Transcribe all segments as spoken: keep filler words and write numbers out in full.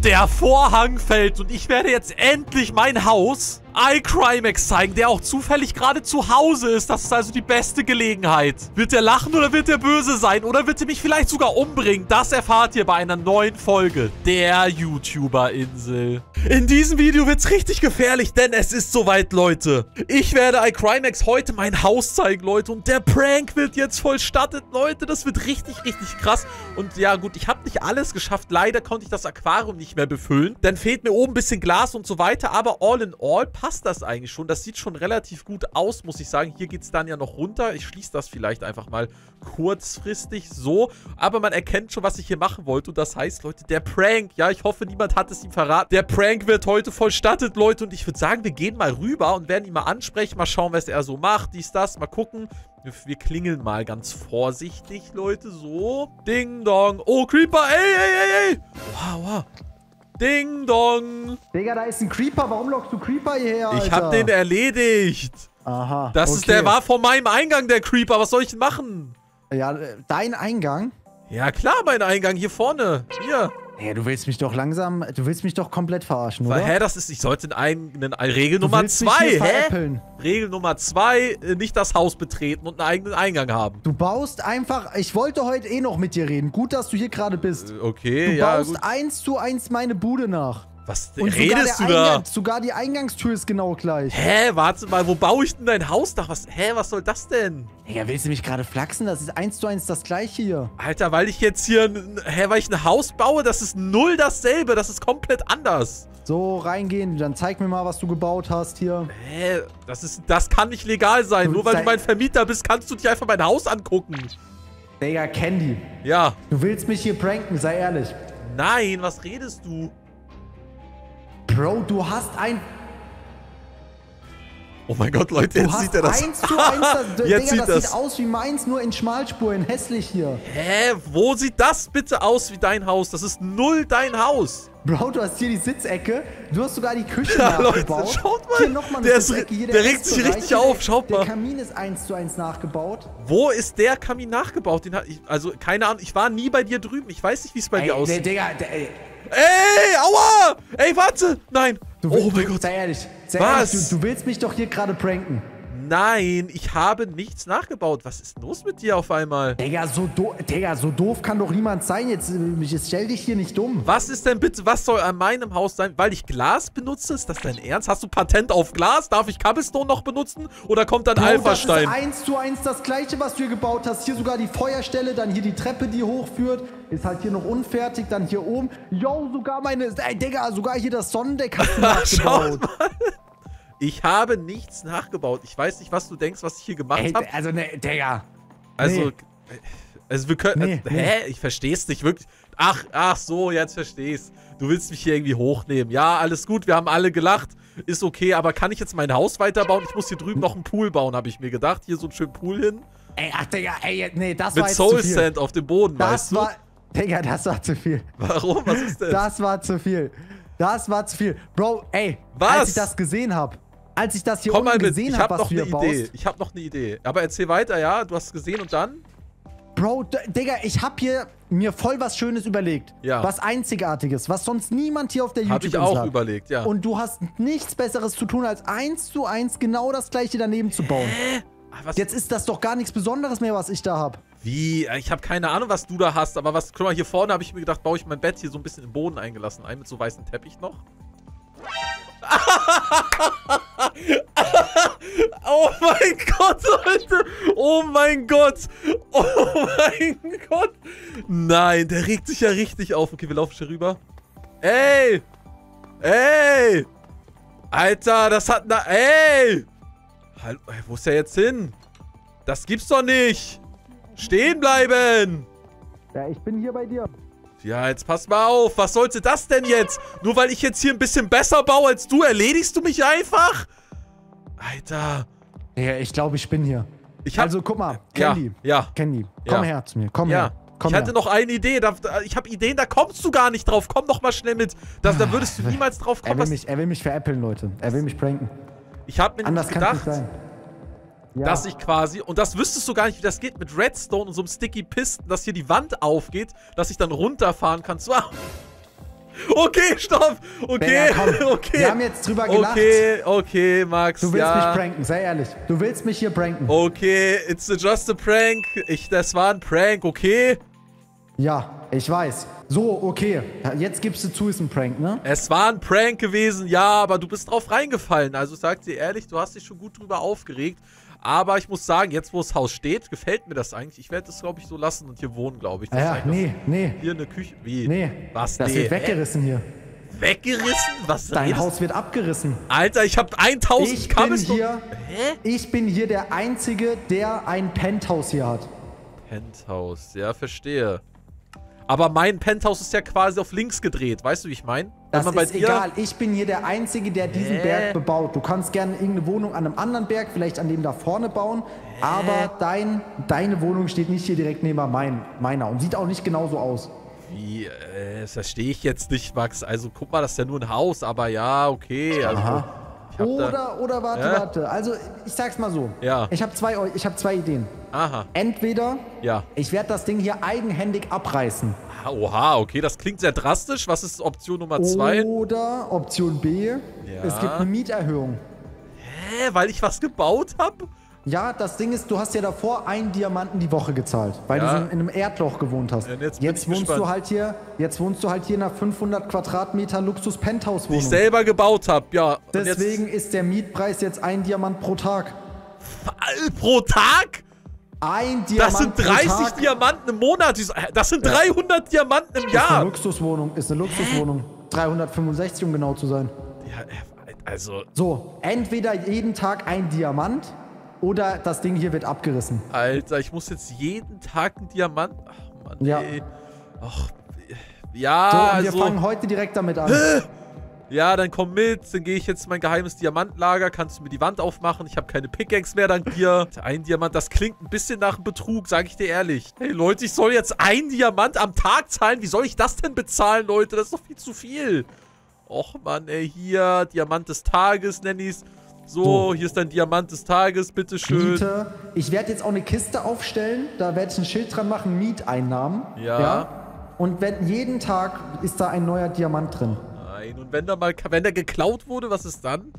Der Vorhang fällt und ich werde jetzt endlich mein Haus iCrimex zeigen, der auch zufällig gerade zu Hause ist. Das ist also die beste Gelegenheit. Wird er lachen oder wird er böse sein? Oder wird er mich vielleicht sogar umbringen? Das erfahrt ihr bei einer neuen Folge der YouTuber-Insel. In diesem Video wird es richtig gefährlich, denn es ist soweit, Leute. Ich werde iCrimex heute mein Haus zeigen, Leute. Und der Prank wird jetzt vollstattet, Leute. Das wird richtig, richtig krass. Und ja, gut, ich habe nicht alles geschafft. Leider konnte ich das Aquarium nicht mehr befüllen. Dann fehlt mir oben ein bisschen Glas und so weiter. Aber all in all passt das eigentlich schon. Das sieht schon relativ gut aus, muss ich sagen. Hier geht es dann ja noch runter. Ich schließe das vielleicht einfach mal kurzfristig so. Aber man erkennt schon, was ich hier machen wollte. Und das heißt, Leute, der Prank, ja, ich hoffe, niemand hat es ihm verraten. Der Prank wird heute vollstattet, Leute. Und ich würde sagen, wir gehen mal rüber und werden ihn mal ansprechen. Mal schauen, was er so macht. Dies, das. Mal gucken. Wir klingeln mal ganz vorsichtig, Leute. So. Ding, dong. Oh, Creeper. Ey, ey, ey, ey. Wow, wow. Ding dong. Digga, da ist ein Creeper. Warum lockst du Creeper hierher, Alter? Ich hab den erledigt. Aha. Das okay. ist, der war vor meinem Eingang, der Creeper. Was soll ich denn machen? Ja, dein Eingang? Ja, klar, mein Eingang. Hier vorne. Hier. Ja, du willst mich doch langsam, du willst mich doch komplett verarschen, oder? Hä, das ist, ich sollte einen, einen, eine Regel Nummer zwei, hä? Regel Nummer zwei, nicht das Haus betreten und einen eigenen Eingang haben. Du baust einfach, ich wollte heute eh noch mit dir reden. Gut, dass du hier gerade bist. Okay, du ja, baust gut. eins zu eins meine Bude nach. Was und redest du Eingang, da? Sogar die Eingangstür ist genau gleich. Hä, warte mal, wo baue ich denn dein Haus nach? Was, hä, was soll das denn? Ja, willst du mich gerade flachsen? Das ist eins zu eins das gleiche hier. Alter, weil ich jetzt hier, hä, weil ich ein Haus baue, das ist null dasselbe, das ist komplett anders. So, reingehen, dann zeig mir mal, was du gebaut hast hier. Hä, das ist, das kann nicht legal sein. Du Nur weil du mein Vermieter bist, kannst du dir einfach mein Haus angucken. Digga, Candy. Ja. Du willst mich hier pranken, sei ehrlich. Nein, was redest du? Bro, du hast ein... Oh mein Gott, Leute, jetzt sieht er das. eins zu eins, das, jetzt Digga, sieht das, das sieht aus wie meins, nur in Schmalspuren, hässlich hier. Hä, wo sieht das bitte aus wie dein Haus? Das ist null dein Haus. Bro, du hast hier die Sitzecke, du hast sogar die Küche ja, nachgebaut. Leute, schaut mal, hier noch mal eine der, ist, hier, der, der regt sich richtig auf, schaut mal. Der Kamin ist eins zu eins nachgebaut. Wo ist der Kamin nachgebaut? Den hat ich, also, keine Ahnung, ich war nie bei dir drüben. Ich weiß nicht, wie es bei ey, dir aussieht. Der, Digga, der, ey. Ey, aua! Ey, warte! Nein! Du willst, oh mein du, Gott! Sei ehrlich, sei Was? ehrlich, du, du willst mich doch hier gerade pranken. Nein, ich habe nichts nachgebaut. Was ist los mit dir auf einmal? Digga, so, do Digga, so doof kann doch niemand sein. Jetzt, jetzt stell dich hier nicht dumm. Was ist denn bitte, was soll an meinem Haus sein? Weil ich Glas benutze? Ist das dein Ernst? Hast du Patent auf Glas? Darf ich Cobblestone noch benutzen? Oder kommt dann Bro, Alpha-Stein? Das ist eins zu eins das gleiche, was du hier gebaut hast. Hier sogar die Feuerstelle, dann hier die Treppe, die hochführt. Ist halt hier noch unfertig, dann hier oben. Yo, sogar meine, ey, Digga, sogar hier das Sonnendeck hast du nachgebaut. Ich habe nichts nachgebaut. Ich weiß nicht, was du denkst, was ich hier gemacht habe. Also, ne, Digga. Also, nee. also wir können... Nee, äh, nee. Hä? Ich versteh's nicht wirklich. Ach, ach so, jetzt versteh's. Du willst mich hier irgendwie hochnehmen. Ja, alles gut, wir haben alle gelacht. Ist okay, aber kann ich jetzt mein Haus weiterbauen? Ich muss hier drüben noch einen Pool bauen, habe ich mir gedacht. Hier so einen schönen Pool hin. Ey, ach, Digga, ey, nee, das Mit war jetzt Soul zu viel. Sand auf dem Boden, das weißt war, du? Digga, das war zu viel. Warum? Was ist denn? Das war zu viel. Das war zu viel. Bro, ey, Was? als ich das gesehen habe, als ich das hier Komm mal unten mit, gesehen ich habe, hab was noch du eine hier Idee. baust. Ich habe noch eine Idee. Aber erzähl weiter, ja? Du hast es gesehen und dann? Bro, Digga, ich habe hier mir voll was Schönes überlegt. Ja. Was Einzigartiges, was sonst niemand hier auf der Hab ich YouTube-Insel auch hat. überlegt, ja. Und du hast nichts Besseres zu tun, als eins zu eins genau das gleiche daneben zu bauen. Hä? Ach, was? Jetzt ist das doch gar nichts Besonderes mehr, was ich da habe. Wie? Ich habe keine Ahnung, was du da hast, aber was, guck mal, hier vorne habe ich mir gedacht, baue ich mein Bett hier so ein bisschen im Boden eingelassen ein, mit so weißem Teppich noch. Oh mein Gott, Leute! Oh mein Gott! Oh mein Gott! Nein, der regt sich ja richtig auf. Okay, wir laufen hier rüber. Ey! Ey! Alter, das hat... Na, ey! Hallo, wo ist der jetzt hin? Das gibt's doch nicht! Stehen bleiben! Ja, ich bin hier bei dir. Ja, jetzt pass mal auf. Was sollte das denn jetzt? Nur weil ich jetzt hier ein bisschen besser baue als du, erledigst du mich einfach? Alter. Ja, ich glaube, ich bin hier. Ich hab, also, guck mal, Candy. Ja, ja. Candy, komm Ja. her zu mir. Komm Ja. her. Komm ich hatte her. noch eine Idee. Da, da, ich habe Ideen, da kommst du gar nicht drauf. Komm doch mal schnell mit. Da, da würdest du niemals drauf kommen. Er will, was- mich, er will mich veräppeln, Leute. Er will mich pranken. Ich habe mir Anders nämlich kann es nicht gedacht, sein. Ja. dass ich quasi, und das wüsstest du gar nicht, wie das geht, mit Redstone und so einem Sticky Piston, dass hier die Wand aufgeht, dass ich dann runterfahren kann. Zwar. Okay, stopp. Okay, Digga, komm. okay. Wir haben jetzt drüber gelacht. Okay, okay, Max, Du willst ja. mich pranken, sei ehrlich. Du willst mich hier pranken. Okay, it's just a prank. Ich, das war ein Prank, okay? Ja, ich weiß. So, okay. Jetzt gibst du zu, ist ein Prank, ne? Es war ein Prank gewesen, ja, aber du bist drauf reingefallen. Also ich sag dir ehrlich, du hast dich schon gut drüber aufgeregt. Aber ich muss sagen, jetzt wo das Haus steht, gefällt mir das eigentlich. Ich werde es, glaube ich, so lassen und hier wohnen, glaube ich. Das Ja, ist eigentlich nee, nee. Hier eine Küche. Wie? Nee. Was? Das nee. wird weggerissen hier. Weggerissen? Was Dein redest- Haus wird abgerissen. Alter, ich habe tausend Ich bin Kabels. hier, Hä? ich bin hier der Einzige, der ein Penthouse hier hat. Penthouse, ja, verstehe. Aber mein Penthouse ist ja quasi auf links gedreht. Weißt du, wie ich meine? Das ist egal. Ich bin hier der Einzige, der diesen Hä? Berg bebaut. Du kannst gerne irgendeine Wohnung an einem anderen Berg, vielleicht an dem da vorne bauen. Aber dein, deine Wohnung steht nicht hier direkt neben mein, meiner und sieht auch nicht genauso aus. Wie, äh, das verstehe ich jetzt nicht, Max. Also, guck mal, das ist ja nur ein Haus, aber ja, okay. Also, Aha. ich hab da, Oder, oder warte, Ja? warte. Also, ich sag's mal so. Ja. Ich habe zwei, ich hab zwei Ideen. aha, Entweder ja. ich werde das Ding hier eigenhändig abreißen. Ah, Oha, okay, das klingt sehr drastisch. Was ist Option Nummer zwei? Oder Option B, es gibt eine Mieterhöhung. Hä, weil ich was gebaut habe? Ja, das Ding ist, du hast ja davor einen Diamanten die Woche gezahlt, weil Ja. du so in einem Erdloch gewohnt hast. Ja, und jetzt jetzt bin ich wohnst gespannt. du halt hier, jetzt wohnst du halt hier in einer fünfhundert Quadratmeter Die ich Luxus-Penthouse-Wohnung. selber gebaut habe, ja. Und Deswegen ist der Mietpreis jetzt ein Diamant pro Tag. jetzt, pro Tag? Ein Diamant Das sind pro dreißig Tag. Diamanten im Monat. Das sind dreihundert Diamanten im Ist eine Jahr. Luxuswohnung, ist eine Luxuswohnung. dreihundertfünfundsechzig, um genau zu sein. Ja, also, So, entweder jeden Tag ein Diamant oder das Ding hier wird abgerissen. Alter, ich muss jetzt jeden Tag einen Diamant... Ach, Mann, Ja. ey. Ach, ja, So, und also... wir fangen heute direkt damit an. Ja, dann komm mit, dann gehe ich jetzt in mein geheimes Diamantlager, kannst du mir die Wand aufmachen, ich habe keine Pickaxe mehr dank dir. Ein Diamant, das klingt ein bisschen nach einem Betrug, sage ich dir ehrlich. Hey Leute, ich soll jetzt ein Diamant am Tag zahlen, wie soll ich das denn bezahlen, Leute? Das ist doch viel zu viel. Och Mann, ey, hier, Diamant des Tages, nenn ich's. So, So. hier ist dein Diamant des Tages, bitteschön. Miete. Ich werde jetzt auch eine Kiste aufstellen, da werde ich ein Schild dran machen, Mieteinnahmen. Ja. Und wenn, jeden Tag ist da ein neuer Diamant drin. Nein, und wenn da mal, wenn der geklaut wurde, was ist dann?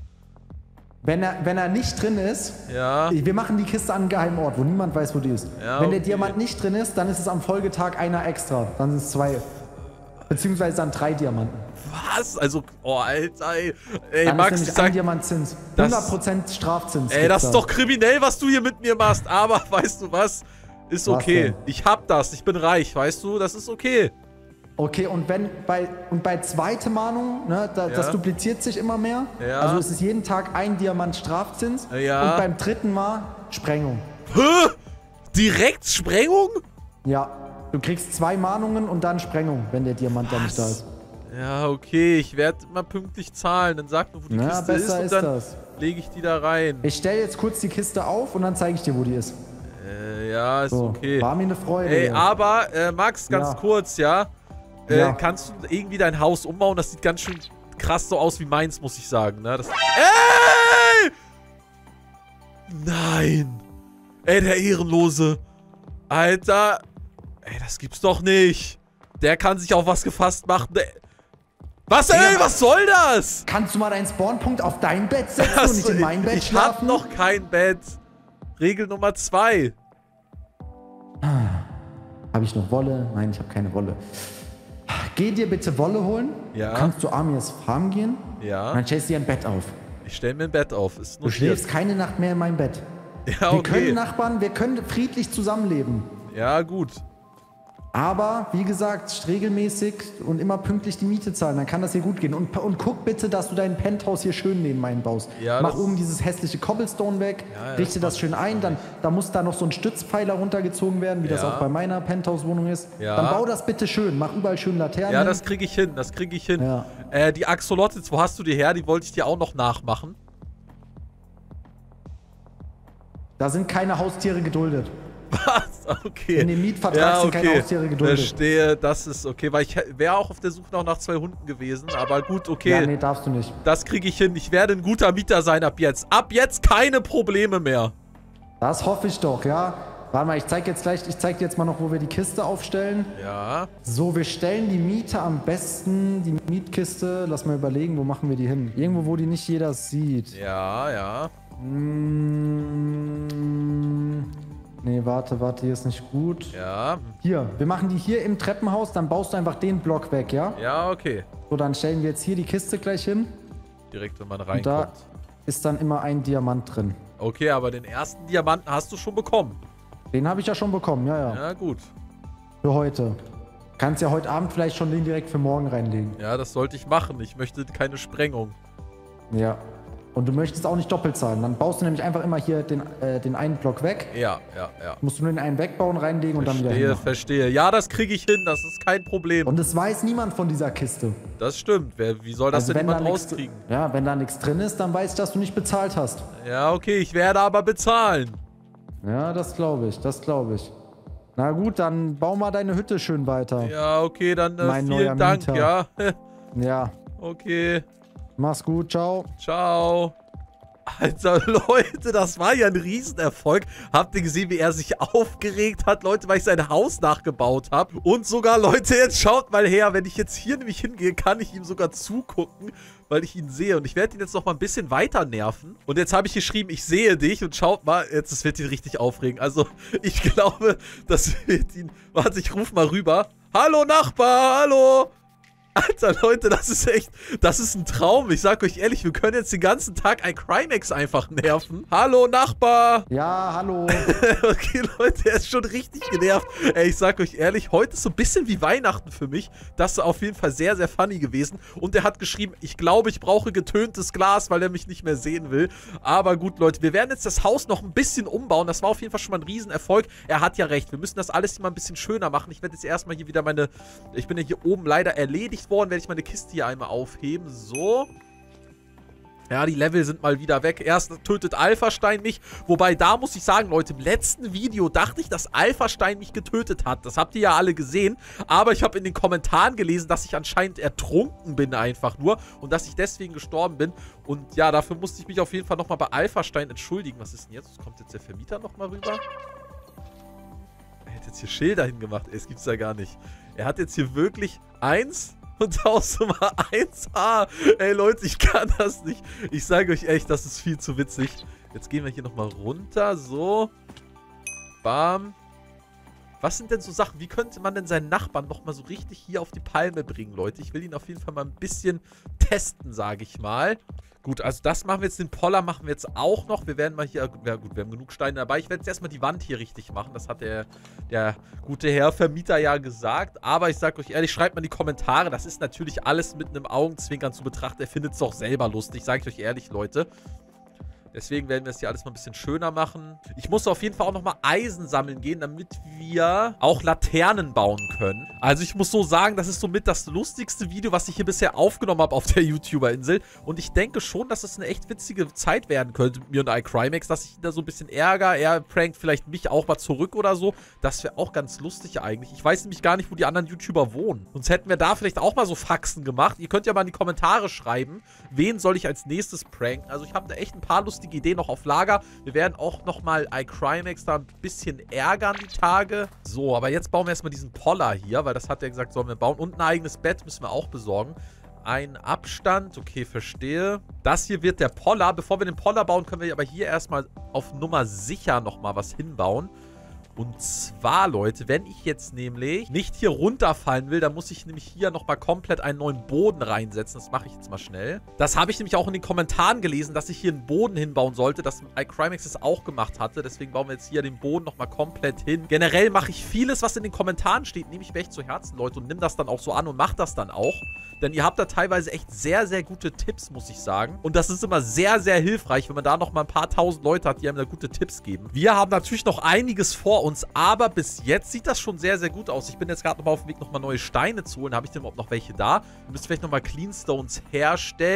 Wenn er, wenn er nicht drin ist, Ja. wir machen die Kiste an einem geheimen Ort, wo niemand weiß, wo die ist. Ja, wenn der okay. Diamant nicht drin ist, dann ist es am Folgetag einer extra. Dann sind es zwei. Beziehungsweise dann drei Diamanten. Was? Also, oh, Alter, ey. Ey, Dann Max, ist ich nämlich sag, ein Diamantzins. das- hundert Prozent Strafzins. ey, gibt's das ist da. doch kriminell, was du hier mit mir machst. Aber, weißt du was? Ist Was okay. denn? Ich hab das. Ich bin reich, weißt du? Das ist okay. Okay, und wenn bei und bei zweite Mahnung, ne, da, Ja. das dupliziert sich immer mehr. Ja. Also es ist jeden Tag ein Diamant Strafzins. Ja. Und beim dritten Mal Sprengung. Hä? Direkt Sprengung? Ja. Du kriegst zwei Mahnungen und dann Sprengung, wenn der Diamant dann nicht da ist. Ja, okay. Ich werde immer pünktlich zahlen. Dann sag mir, wo die Na, Kiste ist besser und ist dann das. lege ich die da rein. Ich stelle jetzt kurz die Kiste auf und dann zeige ich dir, wo die ist. Äh, ja, ist So, okay. war mir eine Freude. Ey, ey. aber, äh, Max, ganz Ja. kurz, ja? Äh, Ja. Kannst du irgendwie dein Haus umbauen? Das sieht ganz schön krass so aus wie meins, muss ich sagen, ne? Das Ey! Nein! Ey, der Ehrenlose. Alter. Ey, das gibt's doch nicht. Der kann sich auf was gefasst machen. Der was, ey, Ja. was soll das? Kannst du mal deinen Spawnpunkt auf dein Bett setzen Achso, und nicht in mein Bett ich hab schlafen? noch kein Bett. Regel Nummer zwei. Habe ich noch Wolle? Nein, ich habe keine Wolle. Geh dir bitte Wolle holen. Ja. Kannst du Amirs Farm gehen? Und Ja, dann stellst du dir ein Bett auf. ich stell mir ein Bett auf. Ist Du notiert. schläfst keine Nacht mehr in meinem Bett. Ja, Wir können okay. Nachbarn, wir können friedlich zusammenleben. Ja, gut. Aber, wie gesagt, regelmäßig und immer pünktlich die Miete zahlen, dann kann das hier gut gehen. Und, und guck bitte, dass du dein Penthouse hier schön neben meinen baust. Ja, Mach das- oben dieses hässliche Cobblestone weg, Ja, ja, richte das das schön ein, dann da muss da noch so ein Stützpfeiler runtergezogen werden, wie das Ja. auch bei meiner Penthouse-Wohnung ist. Ja. Dann bau das bitte schön, mach überall schön Laternen. Ja, das kriege ich hin, das kriege ich hin. Ja. Äh, die Axolotls, wo hast du die her? Die wollte ich dir auch noch nachmachen. Da sind keine Haustiere geduldet. Was? Okay. In dem Mietvertrag sind keine Haustiere geduldet. Verstehe, das ist okay, weil ich wäre auch auf der Suche noch nach zwei Hunden gewesen, aber gut, okay. Ja, nee, darfst du nicht. Das kriege ich hin. Ich werde ein guter Mieter sein ab jetzt. Ab jetzt keine Probleme mehr. Das hoffe ich doch, ja. Warte mal, ich zeig jetzt gleich, ich zeig dir jetzt mal noch, wo wir die Kiste aufstellen. Ja. So, wir stellen die Miete am besten, die Mietkiste, lass mal überlegen, wo machen wir die hin? Irgendwo, wo die nicht jeder sieht. Ja, ja. Mmh, nee, warte, warte, hier ist nicht gut. Ja. Hier, wir machen die hier im Treppenhaus, dann baust du einfach den Block weg, ja? Ja, okay. So, dann stellen wir jetzt hier die Kiste gleich hin. Direkt, wenn man Und reinkommt. da ist dann immer ein Diamant drin. Okay, aber den ersten Diamanten hast du schon bekommen. Den habe ich ja schon bekommen, ja, ja. Ja, gut. Für heute. Kannst ja heute Abend vielleicht schon den direkt für morgen reinlegen. Ja, das sollte ich machen. Ich möchte keine Sprengung. Ja. Und du möchtest auch nicht doppelt zahlen. Dann baust du nämlich einfach immer hier den, äh, den einen Block weg. Ja, ja, ja. Musst du nur den einen wegbauen, reinlegen Verstehe, und dann wieder hin. verstehe. Ja, das kriege ich hin. Das ist kein Problem. Und es weiß niemand von dieser Kiste. Das stimmt. Wer, wie soll das Also denn wenn da niemand nix- rauskriegen? Ja, wenn da nichts drin ist, dann weiß ich, dass du nicht bezahlt hast. Ja, okay. Ich werde aber bezahlen. Ja, das glaube ich, das glaube ich. Na gut, dann bau mal deine Hütte schön weiter. Ja, okay. Dann äh, Mein neuer vielen Dank, Mieter. ja. Ja, Okay. mach's gut, ciao. Ciao. Alter, Leute, das war ja ein Riesenerfolg. Habt ihr gesehen, wie er sich aufgeregt hat, Leute, weil ich sein Haus nachgebaut habe? Und sogar, Leute, jetzt schaut mal her, wenn ich jetzt hier nämlich hingehe, kann ich ihm sogar zugucken, weil ich ihn sehe. Und ich werde ihn jetzt noch mal ein bisschen weiter nerven. Und jetzt habe ich geschrieben, ich sehe dich. Und schaut mal, jetzt das wird ihn richtig aufregen. Also, ich glaube, das wird ihn... Warte, ich rufe mal rüber. Hallo, Nachbar, hallo. Alter, Leute, das ist echt, das ist ein Traum. Ich sag euch ehrlich, wir können jetzt den ganzen Tag ein Crimex einfach nerven. Hallo, Nachbar. Ja, hallo. Okay, Leute, er ist schon richtig genervt. Ey, ich sag euch ehrlich, heute ist so ein bisschen wie Weihnachten für mich. Das ist auf jeden Fall sehr, sehr funny gewesen. Und er hat geschrieben, ich glaube, ich brauche getöntes Glas, weil er mich nicht mehr sehen will. Aber gut, Leute, wir werden jetzt das Haus noch ein bisschen umbauen. Das war auf jeden Fall schon mal ein Riesenerfolg. Er hat ja recht, wir müssen das alles immer ein bisschen schöner machen. Ich werde jetzt erstmal hier wieder meine, ich bin ja hier oben leider erledigt worden, werde ich meine Kiste hier einmal aufheben. So. Ja, die Level sind mal wieder weg. Erst tötet Alphastein mich. Wobei, da muss ich sagen, Leute, im letzten Video dachte ich, dass Alphastein mich getötet hat. Das habt ihr ja alle gesehen. Aber ich habe in den Kommentaren gelesen, dass ich anscheinend ertrunken bin einfach nur. Und dass ich deswegen gestorben bin. Und ja, dafür musste ich mich auf jeden Fall nochmal bei Alphastein entschuldigen. Was ist denn jetzt? Kommt jetzt der Vermieter nochmal rüber? Er hat jetzt hier Schilder hingemacht. Es gibt's ja gar nicht. Er hat jetzt hier wirklich eins... Und Hausnummer eins A. Ey, Leute, ich kann das nicht. Ich sage euch echt, das ist viel zu witzig. Jetzt gehen wir hier nochmal runter. So. Bam. Was sind denn so Sachen? Wie könnte man denn seinen Nachbarn nochmal so richtig hier auf die Palme bringen, Leute? Ich will ihn auf jeden Fall mal ein bisschen testen, sage ich mal. Gut, also das machen wir jetzt. Den Poller machen wir jetzt auch noch. Wir werden mal hier... Ja gut, wir haben genug Steine dabei. Ich werde jetzt erstmal die Wand hier richtig machen. Das hat der, der gute Herr Vermieter ja gesagt. Aber ich sage euch ehrlich, schreibt mal in die Kommentare. Das ist natürlich alles mit einem Augenzwinkern zu betrachten. Er findet es doch selber lustig, sage ich euch ehrlich, Leute. Deswegen werden wir es hier alles mal ein bisschen schöner machen. Ich muss auf jeden Fall auch nochmal Eisen sammeln gehen, damit wir auch Laternen bauen können. Also ich muss so sagen, das ist somit das lustigste Video, was ich hier bisher aufgenommen habe auf der YouTuber-Insel. Und ich denke schon, dass es eine echt witzige Zeit werden könnte mit mir und iCrimex, dass ich ihn da so ein bisschen ärgere. Er prankt vielleicht mich auch mal zurück oder so. Das wäre auch ganz lustig eigentlich. Ich weiß nämlich gar nicht, wo die anderen YouTuber wohnen. Sonst hätten wir da vielleicht auch mal so Faxen gemacht. Ihr könnt ja mal in die Kommentare schreiben, wen soll ich als nächstes pranken. Also ich habe da echt ein paar lustige Idee noch auf Lager. Wir werden auch nochmal iCrimex da ein bisschen ärgern die Tage. So, aber jetzt bauen wir erstmal diesen Poller hier, weil das hat er gesagt, sollen wir bauen. Und ein eigenes Bett müssen wir auch besorgen. Ein Abstand, okay, verstehe. Das hier wird der Poller. Bevor wir den Poller bauen, können wir aber hier erstmal auf Nummer sicher nochmal was hinbauen. Und zwar, Leute, wenn ich jetzt nämlich nicht hier runterfallen will, dann muss ich nämlich hier nochmal komplett einen neuen Boden reinsetzen. Das mache ich jetzt mal schnell. Das habe ich nämlich auch in den Kommentaren gelesen, dass ich hier einen Boden hinbauen sollte, dass iCrimex es auch gemacht hatte. Deswegen bauen wir jetzt hier den Boden nochmal komplett hin. Generell mache ich vieles, was in den Kommentaren steht, nehme ich mir echt zu Herzen, Leute, und nimm das dann auch so an und mach das dann auch. Denn ihr habt da teilweise echt sehr, sehr gute Tipps, muss ich sagen. Und das ist immer sehr, sehr hilfreich, wenn man da nochmal ein paar tausend Leute hat, die einem da gute Tipps geben. Wir haben natürlich noch einiges vor uns, aber bis jetzt sieht das schon sehr, sehr gut aus. Ich bin jetzt gerade nochmal auf dem Weg, nochmal neue Steine zu holen. Habe ich denn überhaupt noch welche da? Wir müssen vielleicht nochmal Cleanstones herstellen.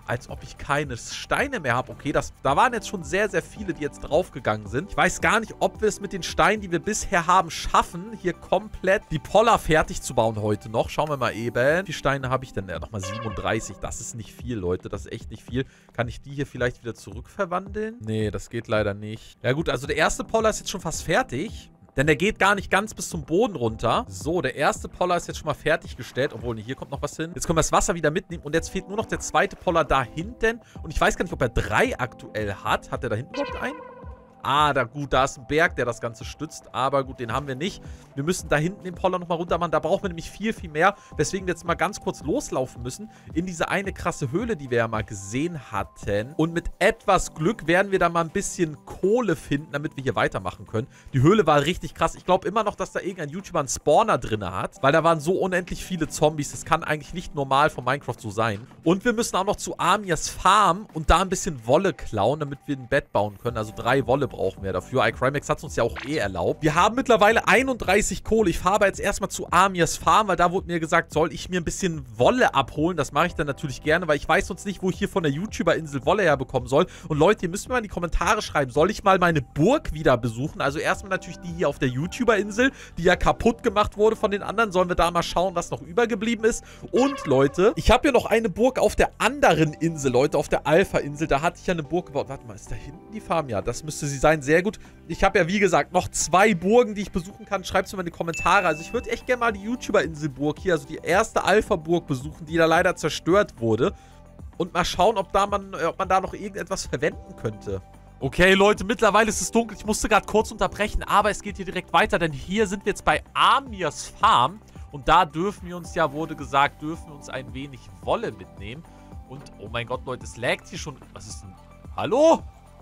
als ob ich keine Steine mehr habe. Okay, das, da waren jetzt schon sehr, sehr viele, die jetzt draufgegangen sind. Ich weiß gar nicht, ob wir es mit den Steinen, die wir bisher haben, schaffen, hier komplett die Poller fertig zu bauen heute noch. Schauen wir mal eben. Wie viele Steine habe ich denn? Ja, nochmal siebenunddreißig. Das ist nicht viel, Leute. Das ist echt nicht viel. Kann ich die hier vielleicht wieder zurückverwandeln? Nee, das geht leider nicht. Ja gut, also der erste Poller ist jetzt schon fast fertig. Denn der geht gar nicht ganz bis zum Boden runter. So, der erste Poller ist jetzt schon mal fertiggestellt. Obwohl, nee, hier kommt noch was hin. Jetzt können wir das Wasser wieder mitnehmen. Und jetzt fehlt nur noch der zweite Poller da hinten. Und ich weiß gar nicht, ob er drei aktuell hat. Hat er da hinten überhaupt einen? Ah, da gut, da ist ein Berg, der das Ganze stützt. Aber gut, den haben wir nicht. Wir müssen da hinten den Poller nochmal runter machen. Da brauchen wir nämlich viel, viel mehr. Weswegen wir jetzt mal ganz kurz loslaufen müssen. In diese eine krasse Höhle, die wir ja mal gesehen hatten. Und mit etwas Glück werden wir da mal ein bisschen Kohle finden, damit wir hier weitermachen können. Die Höhle war richtig krass. Ich glaube immer noch, dass da irgendein YouTuber einen Spawner drin hat. Weil da waren so unendlich viele Zombies. Das kann eigentlich nicht normal von Minecraft so sein. Und wir müssen auch noch zu Amias Farm und da ein bisschen Wolle klauen, damit wir ein Bett bauen können. Also drei Wolle brauchen wir dafür. iCrimex hat es uns ja auch eh erlaubt. Wir haben mittlerweile einunddreißig Kohle. Ich fahre aber jetzt erstmal zu Amias Farm, weil da wurde mir gesagt, soll ich mir ein bisschen Wolle abholen. Das mache ich dann natürlich gerne, weil ich weiß sonst nicht, wo ich hier von der YouTuber-Insel Wolle herbekommen soll. Und Leute, ihr müsst mir mal in die Kommentare schreiben, soll ich mal meine Burg wieder besuchen? Also erstmal natürlich die hier auf der YouTuber-Insel, die ja kaputt gemacht wurde von den anderen. Sollen wir da mal schauen, was noch übergeblieben ist? Und Leute, ich habe ja noch eine Burg auf der anderen Insel, Leute, auf der Alpha-Insel. Da hatte ich ja eine Burg gebaut. Warte mal, ist da hinten die Farm? Ja, das müsste sie sein. Sehr gut. Ich habe ja, wie gesagt, noch zwei Burgen, die ich besuchen kann. Schreibt es mir mal in die Kommentare. Also ich würde echt gerne mal die YouTuber-Inselburg hier, also die erste Alpha-Burg besuchen, die da leider zerstört wurde. Und mal schauen, ob, da man, ob man da noch irgendetwas verwenden könnte. Okay, Leute, mittlerweile ist es dunkel. Ich musste gerade kurz unterbrechen, aber es geht hier direkt weiter, denn hier sind wir jetzt bei Amias Farm. Und da dürfen wir uns ja, wurde gesagt, dürfen wir uns ein wenig Wolle mitnehmen. Und, oh mein Gott, Leute, es laggt hier schon. Was ist denn? Hallo?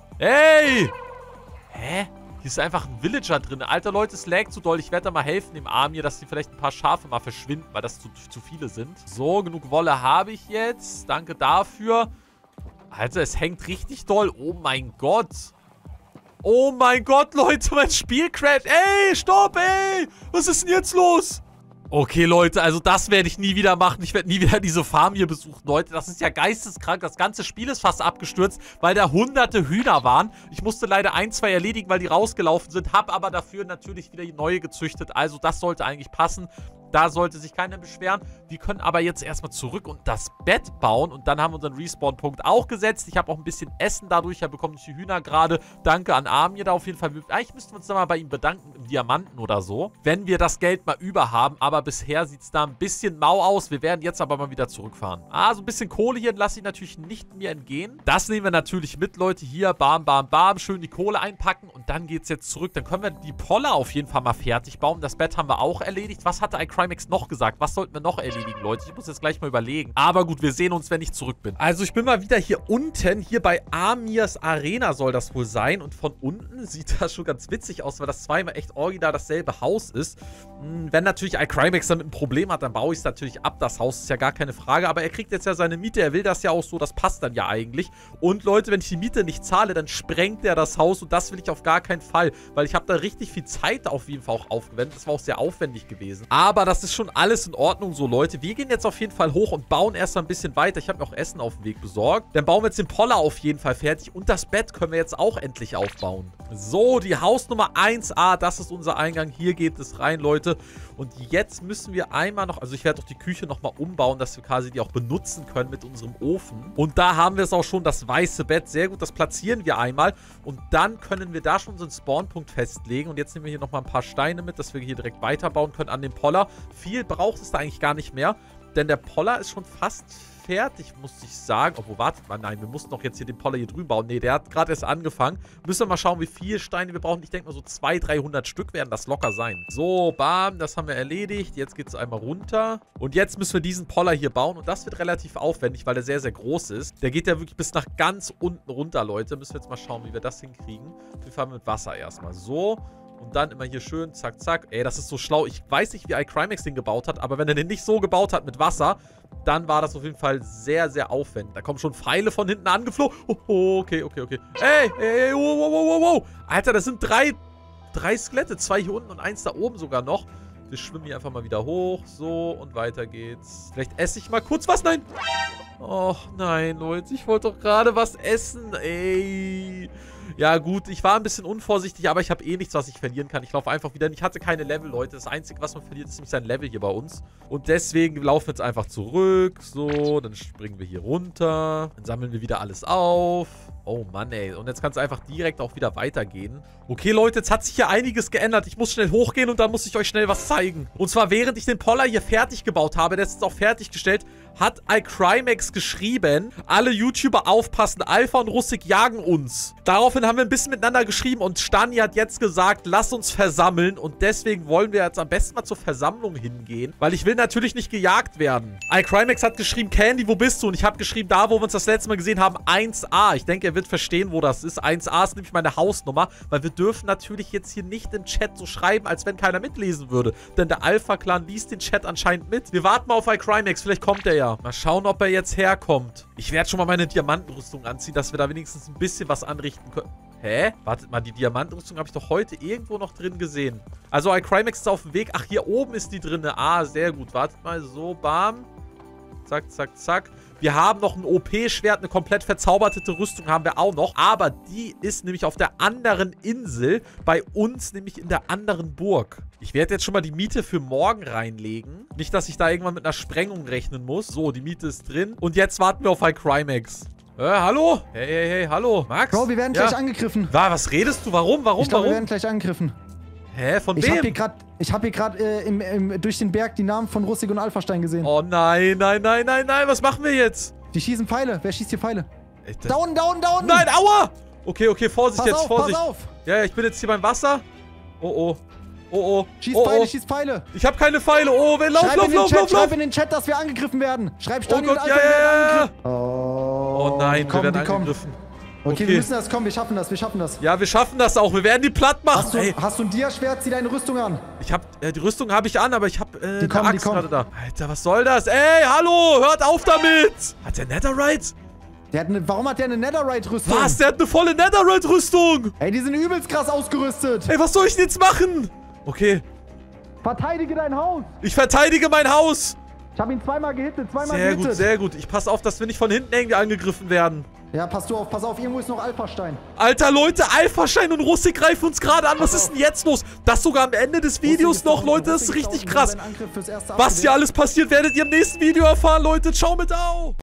Hey! Hä? Hier ist einfach ein Villager drin. Alter, Leute, es laggt zu doll. Ich werde da mal helfen dem Amir, dass die vielleicht ein paar Schafe mal verschwinden, weil das zu, zu viele sind. So, genug Wolle habe ich jetzt. Danke dafür. Alter, es hängt richtig doll. Oh mein Gott. Oh mein Gott, Leute, mein Spiel crasht. Ey, stopp, ey. Was ist denn jetzt los? Okay, Leute, also das werde ich nie wieder machen. Ich werde nie wieder diese Farm hier besuchen, Leute. Das ist ja geisteskrank. Das ganze Spiel ist fast abgestürzt, weil da hunderte Hühner waren. Ich musste leider ein, zwei erledigen, weil die rausgelaufen sind. Habe aber dafür natürlich wieder neue gezüchtet. Also das sollte eigentlich passen. Da sollte sich keiner beschweren. Wir können aber jetzt erstmal zurück und das Bett bauen. Und dann haben wir unseren Respawn-Punkt auch gesetzt. Ich habe auch ein bisschen Essen dadurch. Ja, bekommen die Hühner gerade. Danke an Amir da auf jeden Fall. Eigentlich müssten wir uns da mal bei ihm bedanken im Diamanten oder so. Wenn wir das Geld mal über haben. Aber bisher sieht es da ein bisschen mau aus. Wir werden jetzt aber mal wieder zurückfahren. Ah, so ein bisschen Kohle hier lasse ich natürlich nicht mir entgehen. Das nehmen wir natürlich mit, Leute. Hier, bam, bam, bam. Schön die Kohle einpacken. Und dann geht es jetzt zurück. Dann können wir die Poller auf jeden Fall mal fertig bauen. Das Bett haben wir auch erledigt. Was hatte iCrimex noch gesagt? Was sollten wir noch erledigen, Leute? Ich muss jetzt gleich mal überlegen. Aber gut, wir sehen uns, wenn ich zurück bin. Also ich bin mal wieder hier unten. Hier bei Amirs Arena soll das wohl sein. Und von unten sieht das schon ganz witzig aus, weil das zweimal echt original dasselbe Haus ist. Wenn natürlich iCrimex damit ein Problem hat, dann baue ich es natürlich ab. Das Haus ist ja gar keine Frage. Aber er kriegt jetzt ja seine Miete. Er will das ja auch so. Das passt dann ja eigentlich. Und Leute, wenn ich die Miete nicht zahle, dann sprengt er das Haus. Und das will ich auf gar keinen Fall. Weil ich habe da richtig viel Zeit auf jeden Fall auch aufgewendet. Das war auch sehr aufwendig gewesen. Aber das ist schon alles in Ordnung so, Leute. Wir gehen jetzt auf jeden Fall hoch und bauen erst mal ein bisschen weiter. Ich habe mir auch Essen auf dem Weg besorgt. Dann bauen wir jetzt den Poller auf jeden Fall fertig. Und das Bett können wir jetzt auch endlich aufbauen. So, die Hausnummer eins a. Das ist unser Eingang. Hier geht es rein, Leute. Und jetzt müssen wir einmal noch, also ich werde doch die Küche nochmal umbauen, dass wir quasi die auch benutzen können mit unserem Ofen. Und da haben wir es auch schon, das weiße Bett. Sehr gut, das platzieren wir einmal. Und dann können wir da schon unseren Spawnpunkt festlegen. Und jetzt nehmen wir hier nochmal ein paar Steine mit, dass wir hier direkt weiterbauen können an dem Poller. Viel braucht es da eigentlich gar nicht mehr, denn der Poller ist schon fast fertig, muss ich sagen. Obwohl, wartet mal, nein, wir mussten doch jetzt hier den Poller hier drüben bauen. Ne, der hat gerade erst angefangen. Müssen wir mal schauen, wie viele Steine wir brauchen. Ich denke mal so zweihundert, dreihundert Stück werden das locker sein. So, bam, das haben wir erledigt. Jetzt geht es einmal runter. Und jetzt müssen wir diesen Poller hier bauen. Und das wird relativ aufwendig, weil der sehr, sehr groß ist. Der geht ja wirklich bis nach ganz unten runter, Leute. Müssen wir jetzt mal schauen, wie wir das hinkriegen. Wir fahren mit Wasser erstmal. So. Und dann immer hier schön, zack, zack. Ey, das ist so schlau. Ich weiß nicht, wie iCrimex den gebaut hat, aber wenn er den nicht so gebaut hat mit Wasser, dann war das auf jeden Fall sehr, sehr aufwendig. Da kommen schon Pfeile von hinten angeflogen. Oh, oh, okay, okay, okay. Ey, ey, ey, wow, wow, wow, wow. Alter, das sind drei, drei Skelette. Zwei hier unten und eins da oben sogar noch. Wir schwimmen hier einfach mal wieder hoch. So, und weiter geht's. Vielleicht esse ich mal kurz was. Nein. Oh, nein, Leute. Ich wollte doch gerade was essen, ey. Ja, gut. Ich war ein bisschen unvorsichtig, aber ich habe eh nichts, was ich verlieren kann. Ich laufe einfach wieder. Ich hatte keine Level, Leute. Das Einzige, was man verliert, ist nämlich sein Level hier bei uns. Und deswegen laufen wir jetzt einfach zurück. So, dann springen wir hier runter. Dann sammeln wir wieder alles auf. Oh Mann, ey. Und jetzt kann es einfach direkt auch wieder weitergehen. Okay, Leute, jetzt hat sich hier einiges geändert. Ich muss schnell hochgehen und dann muss ich euch schnell was zeigen. Und zwar, während ich den Poller hier fertig gebaut habe, der ist jetzt auch fertiggestellt, hat iCrimex geschrieben, alle YouTuber aufpassen, Alpha und Rustic jagen uns. Daraufhin haben wir ein bisschen miteinander geschrieben und Stani hat jetzt gesagt, lass uns versammeln. Und deswegen wollen wir jetzt am besten mal zur Versammlung hingehen, weil ich will natürlich nicht gejagt werden. iCrimex hat geschrieben, Candy, wo bist du? Und ich habe geschrieben, da, wo wir uns das letzte Mal gesehen haben, eins a. Ich denke, er wird verstehen, wo das ist. eins a ist nämlich meine Hausnummer, weil wir dürfen natürlich jetzt hier nicht im Chat so schreiben, als wenn keiner mitlesen würde. Denn der Alpha-Clan liest den Chat anscheinend mit. Wir warten mal auf iCrimex, vielleicht kommt er ja. Mal schauen, ob er jetzt herkommt. Ich werde schon mal meine Diamantenrüstung anziehen, dass wir da wenigstens ein bisschen was anrichten können. Hä? Wartet mal, die Diamantenrüstung habe ich doch heute irgendwo noch drin gesehen. Also iCrimex ist auf dem Weg. Ach, hier oben ist die drin. Ah, sehr gut. Wartet mal, so, bam. Zack, zack, zack. Wir haben noch ein O P-Schwert, eine komplett verzauberte Rüstung haben wir auch noch. Aber die ist nämlich auf der anderen Insel, bei uns nämlich in der anderen Burg. Ich werde jetzt schon mal die Miete für morgen reinlegen. Nicht, dass ich da irgendwann mit einer Sprengung rechnen muss. So, die Miete ist drin. Und jetzt warten wir auf iCrimex. Äh, hallo? Hey, hey, hey, hallo. Max? Bro, wir werden ja. gleich angegriffen. Wa, was redest du? Warum? Warum? Ich glaube, Warum? wir werden gleich angegriffen. Hä? Von ich wem? Hab hier grad, ich habe hier gerade äh, im, im, durch den Berg die Namen von Rustic und Alphastein gesehen. Oh nein, nein, nein, nein, nein. Was machen wir jetzt? Die schießen Pfeile. Wer schießt hier Pfeile? Ey, Da unten, da unten, da unten. Nein, aua! Okay, okay, Vorsicht Pass jetzt, auf, Vorsicht. pass auf. Ja, ja, ich bin jetzt hier beim Wasser. Oh, oh. Oh, oh. Schieß oh, Pfeile, oh. schieß Pfeile. Ich habe keine Pfeile. Oh, wer lauf, Schreib lauf, in den lauf, Chat, lauf, schreib lauf. in den Chat, dass wir angegriffen werden. Schreib Oh Stani Gott, und ja, Alpha, wir ja, werden ja. angegriffen. Oh, Oh nein, die kommen, wir werden die kommen. angegriffen. Okay, Okay. wir müssen das kommen, wir schaffen das, wir schaffen das. Ja, wir schaffen das auch. Wir werden die platt machen. Hast du, Ey, hast du ein Dia-Schwert? Zieh deine Rüstung an. ich hab, äh, die Rüstung habe ich an, aber ich habe äh, Die kommen, eine die Axt kommen. gerade da. Alter, was soll das? Ey, hallo, hört auf damit. Hat der Netherite? Der hat eine, warum hat der eine Netherite-Rüstung? Was? Der hat eine volle Netherite-Rüstung. Ey, die sind übelst krass ausgerüstet. Ey, was soll ich denn jetzt machen? Okay, Verteidige dein Haus. ich verteidige mein Haus. Ich habe ihn zweimal gehittet, zweimal Sehr gehittet. gut, sehr gut. Ich passe auf, dass wir nicht von hinten irgendwie angegriffen werden. Ja, pass du auf, pass auf, irgendwo ist noch Alphastein. Alter, Leute, Alphastein und Rustic greifen uns gerade an. Was ist denn jetzt los? Das sogar am Ende des Videos noch, Leute. Das ist richtig krass. Was hier alles passiert, werdet ihr im nächsten Video erfahren, Leute. Ciao mit Au.